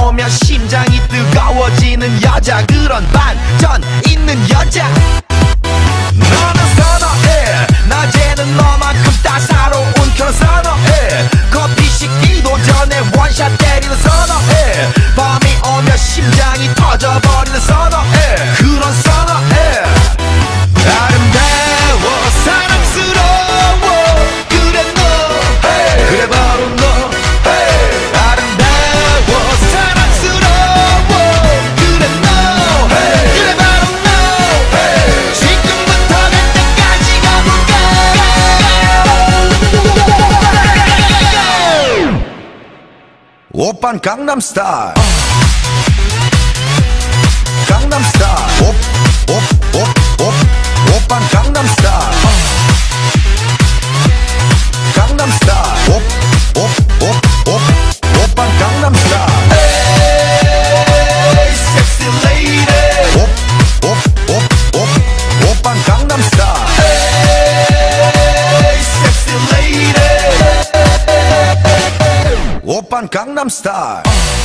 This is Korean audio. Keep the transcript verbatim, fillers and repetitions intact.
오면 심장이 뜨거워지는 여자, 그런 반전 있는 여자. 너는 선어해, 낮에는 너만큼 따사로운 그런 선어해. 커피 식기도 전에 원샷 때리는 선어해. 밤이 오면 심장이 터져버리는 선어해. 그런 선어해. 아름다워 사랑스러워 그래 너, hey. 그래 바로 너, hey. 아름다워 사랑스러워 그래 너, hey. 그래 바로 너, hey. 지금부터 갈 때까지 가볼까. 오빤 강남스타일, 강남스타일. 오, 오, 오, 오. 오빤 강남스타일, 강남스타일. 오, 오, 오, 오. 오빤 강남스타일. Hey, sexy lady. 오, 오, 오, 오. 오빤 강남스타일. Hey, sexy lady. 오빤 강남스타일.